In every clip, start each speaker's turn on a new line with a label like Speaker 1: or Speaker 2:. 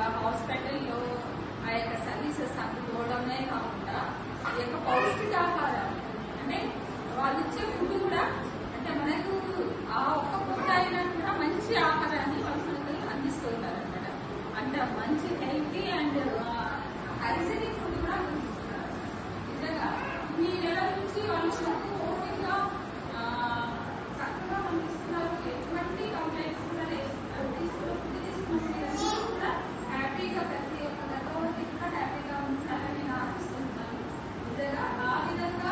Speaker 1: హాస్పిటల్లో ఆ యొక్క సర్వీసెస్ అందుకోవడమే కాకుండా ఈ యొక్క పౌష్టికాహారం అంటే వాళ్ళు ఇచ్చే ఫుడ్ కూడా అంటే మనకు ఆ ఒక్క ఫుడ్ అయినా కూడా మంచి ఆహారాన్ని వాళ్ళు మనకు అందిస్తూ ఉన్నారు అనమాట. అంటే మంచి హెల్తీ అండ్ హైజీనిక్ ఫుడ్ కూడా అందిస్తున్నారు. నిజంగా ఈ నెల నుంచి వాళ్ళు ఓపికగా చక్కగా అందిస్తున్నారు. ఎటువంటి కంప్లైంట్స్ కూడా లేదు. కూడా హ్యాపీగా ప్రతి ఒక్క గర్భవతి కూడా హ్యాపీగా ఉండాలని నేను ఆశిస్తున్నాను. నిజంగా ఆ విధంగా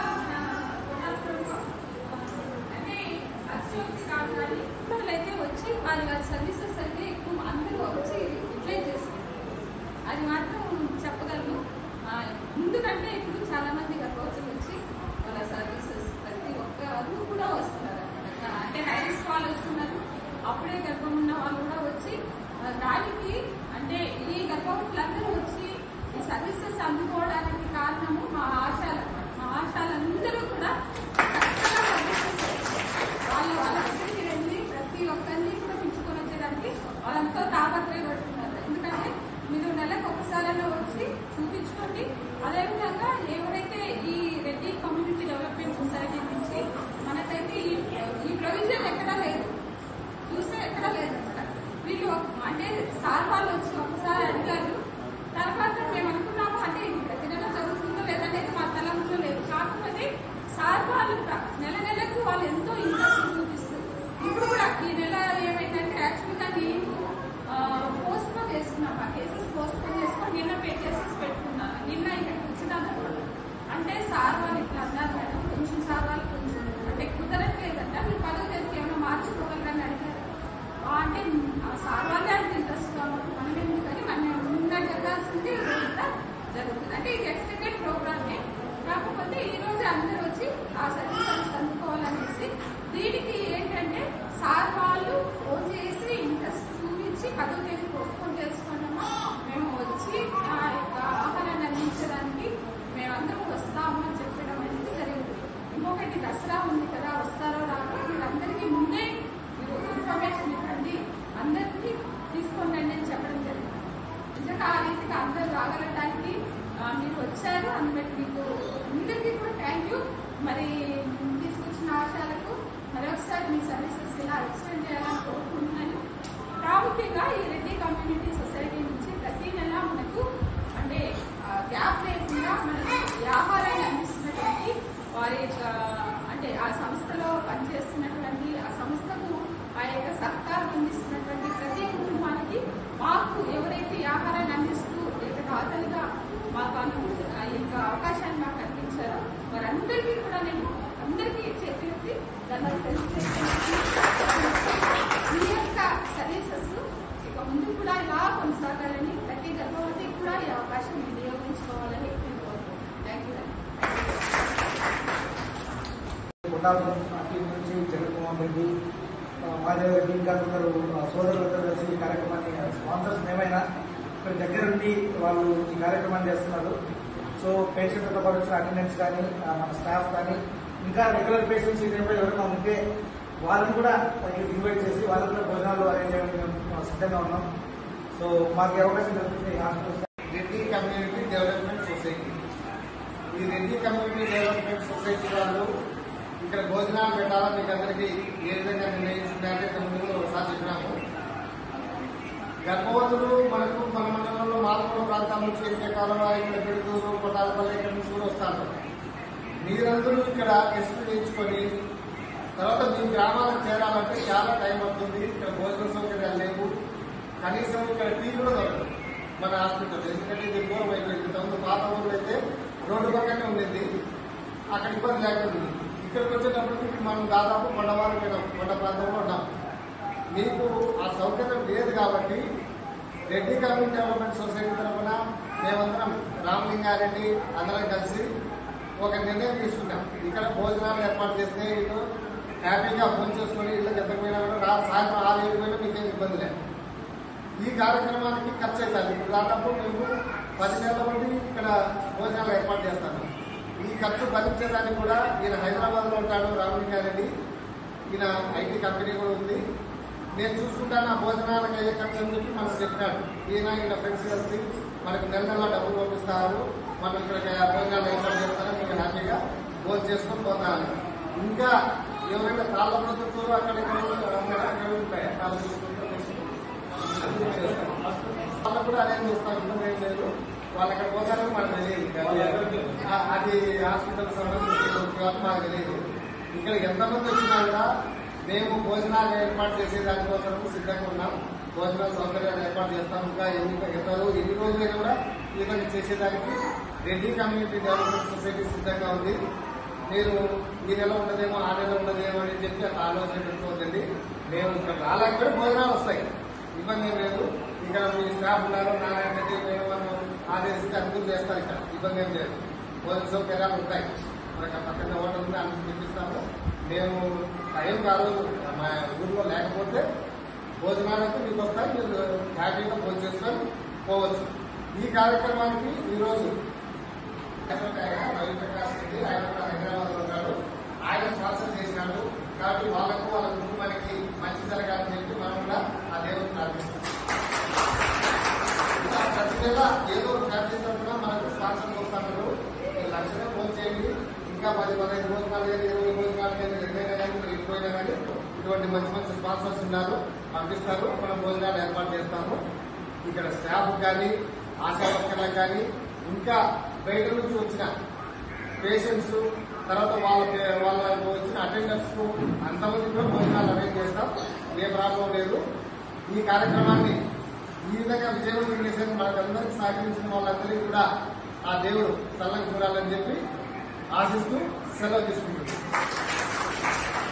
Speaker 1: అంటే అత్యోక్తి కాదు కానీ పిల్లలైతే వచ్చి వాళ్ళ సర్వీసెస్ అయితే ఎక్కువ అందరూ వచ్చి యూటిలైజ్ చేసుకుంటారు. అది మాత్రం చెప్పగలను. ఎందుకంటే ఇప్పుడు చాలా మంది గర్భవతులు వచ్చి వాళ్ళ సర్వీసెస్ ప్రతి ఒక్కరు కూడా వస్తున్నారు అనమాట. అంటే హై రిస్క్ వాళ్ళు వస్తున్నారు, అప్పుడే గర్భం ఉన్న వాళ్ళు కూడా వచ్చి దానికి అంటే ఈ గర్భవతులందరూ వచ్చి ఈ సర్వీసెస్ అందుకోవడానికి కారణము మా ఆశాలు అన్నమాట. మా ఆశాలందరూ కూడా వాళ్ళ దగ్గరికి వెళ్ళి ప్రతి ఒక్కరిని కూడా పిలుచుకొని వచ్చేదానికి వాళ్ళంతా తాపత్రయపడుతున్నారు. ఎందుకంటే మీరు నెలకు ఒకసారైనా వచ్చి చూపించుకోండి. అదేవిధంగా ఎవరైతే ఈ రెడ్డి కమ్యూనిటీ డెవలప్మెంట్ సొసైటీ నుంచి మనకైతే ఈ ప్రొవిజన్ ఎక్కడా లేదు, చూస్తే ఎక్కడా లేదన్నమాట. వీళ్ళు అంటే సార్ వాళ్ళు వచ్చి ఒకసారి అడిగారు. తర్వాత మేము అనుకున్నాము అంటే ప్రతి నెల జరుగుతుందో లేదనేది మా తలంలో లేదు. కాకపోతే సార్ వాళ్ళు నెల నెలకు వాళ్ళు ఎంతో ఇంట్రెస్ట్ చూపిస్తారు. ఇప్పుడు కూడా ఈ నెల ఏమైందంటే యాక్చువల్గా నేను పోస్ట్ పోన్ చేసుకున్నాను. ఆ కేసెస్ పోస్ట్ పోన్ చేసుకొని నిన్న కేసెస్ పెట్టుకున్నాను. నిన్న ఇక్కడికి వచ్చినాను అనమాట. అంటే సార్ వాళ్ళు ఇట్లా అన్నారు మేడం, కొంచెం సార్ వాళ్ళు కొంచెం అంటే కుదరట్లేదంట, మీరు 10వ తేదీకి ఏమైనా మార్చుకోగలరని అడిగారు. అంటే సార్ వాళ్ళే అంత ఇంట్రెస్ట్ మనం ఎందుకని మనం ముందుగా జరగాల్సింది ఇదంతా జరుగుతుంది. అంటే ఇది ఎక్స్టెండెడ్ ప్రోగ్రామే. కాకపోతే ఈ రోజు అందరూ వచ్చి ఆ సర్వీసెస్ అందుకోవాలనేసి దీనికి ఏంటంటే సార్ వాళ్ళు ఫోన్ చేసి ఇంట్రెస్ట్ చూపించి 10వ తేదీ పోస్ట్పోన్ చేసుకున్నాము, మేము వచ్చి ఆ యొక్క ఆహారాన్ని అందించడానికి మేమందరం వస్తాము అని చెప్పడం అనేది జరిగింది. ఇంకొకటి దసరా ఉంది కదా, వస్తారో రాదో వీళ్ళందరికీ ముందే ఇన్ఫర్మేషన్ ఇవ్వండి, అందరికీ తీసుకోండి అని చెప్పడం జరిగింది. నిజంగా ఆ రీతిగా అందరూ రాగలడానికి మీరు వచ్చారు. అందుకని మీకు అందరికీ కూడా థ్యాంక్ యూ. మరి తీసుకొచ్చిన ఆశాలకు మరొకసారి మీ సర్వీసెస్ ఇలా ఎక్స్టెండ్ చేయాలని కోరుకుంటున్నాను. ప్రాముఖ్యంగా ఈ రెడ్డి కమ్యూనిటీ సొసైటీ నుంచి ప్రతి నెల మనకు అంటే గ్యాప్ లేకుండా మనకు ఈ ఆహారాన్ని అందిస్తున్నటువంటి వారి అంటే ఆ సంస్థలో పనిచేస్తున్నటువంటి ఆ సంస్థకు ఆ యొక్క సహకారం అందిస్తున్నటువంటి ప్రతి కుటుంబానికి మాకు ఎవరైతే ఈ ఆహారాన్ని అందిస్తూ దాతలుగా మాకు ఈ యొక్క అవకాశాన్ని మాకు అందించారో వారందరికీ కూడా నేను అందరికీ చేతి ధన్యవాదాలు తెలియజేస్తున్నాను. ఈ యొక్క సర్వీసెస్ ఇక ముందు కూడా ఇలా కొనసాగాలని ప్రతి గర్భవతి కూడా ఈ అవకాశం వినియోగించుకోవాలని నేను కోరుకుంటున్నాను. Thank you.
Speaker 2: నుంచి జగన్మోహన్ రెడ్డి మాదేవ రెడ్డి ఇంకా కొందరు సోదరులతో కలిసి ఈ కార్యక్రమాన్ని స్పాన్సర్స్ ఏమైనా ఇక్కడ దగ్గర ఉండి వాళ్ళు ఈ కార్యక్రమాన్ని చేస్తున్నారు. సో పేషెంట్లతో పాటు వచ్చిన అటెండెంట్స్ కానీ మన స్టాఫ్ కానీ ఇంకా రెగ్యులర్ పేషెంట్స్ ఈ టైంలో ఎవరైనా ఉంటే వాళ్ళని కూడా ఇన్వైట్ చేసి వాళ్ళకి కూడా భోజనాలు అరేంజ్ చేయడానికి మేము సిద్ధంగా ఉన్నాం. సో మాకు అవకాశం దొరుకుతుంది
Speaker 3: రెడ్డి కమ్యూనిటీ డెవలప్మెంట్ సొసైటీ. ఈ రెడ్డి కమ్యూనిటీ డెవలప్మెంట్ సొసైటీ వాళ్ళు ఇక్కడ భోజనాలు పెట్టాలని మీకు అందరికీ ఏ విధంగా నిర్ణయించిందంటే ముందు ఒకసారి చెప్పినాము. గర్భవతులు మనకు మన మండలంలో మాలకొండ ప్రాంతాల నుంచి ఎక్కకాలం ఇక్కడ పెడుతూరు కొట్టాలపల్లి ఇక్కడ నుంచి కూడా వస్తారు. మీరందరూ ఇక్కడ టెస్టులు చేయించుకొని తర్వాత మీ గ్రామాలకు చేరాలంటే చాలా టైం పడుతుంది. ఇక్కడ భోజన సౌకర్యాలు లేవు, కనీసం ఇక్కడ టీ కూడా దొరకదు మన హాస్పిటల్. ఎందుకంటే ఇది దూరం అయిపోయింది. ఇంతకుముందు పాత ఊళ్ళో అయితే రోడ్డు పక్కనే ఉండేది, అక్కడ ఇబ్బంది లేకుండా. ఇక్కడికి వచ్చేటప్పటికి మనం దాదాపు కొండవారు కొండ ప్రాంతంలో ఉన్నాం. మీకు ఆ సౌకర్యం లేదు కాబట్టి రెడ్డి కమ్యూనిటీ డెవలప్మెంట్ సొసైటీ తరఫున మేమందరం రామలింగారెడ్డి అందరం కలిసి ఒక నిర్ణయం తీసుకుంటాం. ఇక్కడ భోజనాలు ఏర్పాటు చేస్తే ఇటు హ్యాపీగా భోజనం చేసుకుని ఇళ్ళ చెప్పకపోయినా కూడా సాయంత్రం 6-7 పోయినా మీకేం ఇబ్బంది లేదు. ఈ కార్యక్రమానికి ఖర్చు అవుతుంది. ఇప్పుడు దాదాపు మేము 10 నెలల నుండి ఇక్కడ భోజనాలు ఏర్పాటు చేస్తాను. ఈ ఖర్చు భరించేదానికి కూడా ఈయన హైదరాబాద్లో ఉంటాడు రామలింగారెడ్డి. ఈయన ఐటీ కంపెనీ కూడా ఉంది. నేను చూసుకుంటాను ఆ భోజనాలకు అయ్యే ఖర్చు అని చెప్పి మనకు చెప్పినాడు. ఈయన ఇలా ఫ్రెండ్స్ కలిసి మనకు నెల నెల డబ్బులు పంపిస్తారు, మనం ఇక్కడ భోజనాలు ఏర్పాటు చేస్తారో మీరు హ్యాపీగా భోజనం చేసుకొని పోతాను. ఇంకా ఎవరైనా తాళ్ళ ప్రభుత్వం అక్కడ ఉంటాయి తాళ్ళ వాళ్ళకు కూడా అరేంజ్ చేస్తాం, ఇబ్బంది ఏం లేదు. వాళ్ళు అక్కడ పోతారని మనకు తెలియదు, అది హాస్పిటల్ సంబంధించి మాకు తెలియదు. ఇక్కడ ఎంతమంది వచ్చినా కూడా మేము భోజనాలు ఏర్పాటు చేసే దానికోసం సిద్ధంగా ఉన్నాం. భోజనాల సౌకర్యాలు ఏర్పాటు చేస్తాం. ఇంకా ఎన్ని రోజులైనా కూడా ఇవన్నీ చేసేదానికి రెడ్డి కమ్యూనిటీ డెవలప్మెంట్ సొసైటీ సిద్ధంగా ఉంది. మీరు ఈ నెల ఉండదేమో ఆ నెల ఉండదేమో అని చెప్పి అట్లా ఆలోచన పెట్టుకోవద్దండి. మేము ఇక్కడ రాలేకపోతే భోజనాలు వస్తాయి, ఇబ్బంది ఏం లేదు. ఇక్కడ మీ స్టాఫ్ ఉన్నారు, నారాయణ రెడ్డి మనం ఆదేశిస్తే అనుకుని చేస్తారు. ఇక్కడ ఇబ్బంది ఏం లేదు, భోజన సౌకర్యాలు ఉంటాయి. మనకి పక్కన హోటల్ ఉంది, అందుకు తెప్పిస్తాము. మేము టైం కాదు మా ఊళ్ళో లేకపోతే భోజనాలకు మీకు వస్తాయి, మీరు హ్యాపీగా భోజనం చేసుకొని పోవచ్చు. ఈ కార్యక్రమానికి ఈరోజు రవిప్రకాష్ రెడ్డి ఆయన కూడా హైదరాబాద్ లో ఉన్నాడు, ఆయన స్పాన్సర్ చేసినాడు. కాబట్టి వాళ్ళకు వాళ్ళ కుటుంబానికి మంచి జరగాలని చెప్పి మనం కూడా ఆ దేవుడిని ప్రార్థిస్తాం. ప్రతి నెల ఏదో ఫ్యామిలీ తరఫున మనకు స్పాన్సర్ వస్తున్నారు. లక్షగా ఫోన్ చేయండి. ఇంకా 10-15 భోజనాలు కానీ 20 భోజనాలు కానీ ఎక్కడైనా కానీ మీరు ఎక్కువైనా కానీ ఇటువంటి మంచి మంచి స్పాన్సర్స్ ఉన్నారు, పంపిస్తారు. మనం భోజనాలు ఏర్పాటు చేస్తాము. ఇక్కడ స్టాఫ్ కానీ ఆశా వర్కర్లకు కానీ ఇంకా బయట నుంచి వచ్చిన పేషెంట్స్ తర్వాత వాళ్ళకు వచ్చిన అటెండర్స్ కు అంతమంది కూడా భోజనాలు అరేంజ్ చేస్తాం. ఏ ప్రాబ్లం లేదు. ఈ కార్యక్రమాన్ని ఈ విధంగా విజయవంతం చేసేందుకు మనకందరికీ సహకరించిన వాళ్ళందరికీ కూడా ఆ దేవుడు చల్లగా చూడాలని చెప్పి ఆశిస్తూ సెలవు తీసుకుంటున్నాం.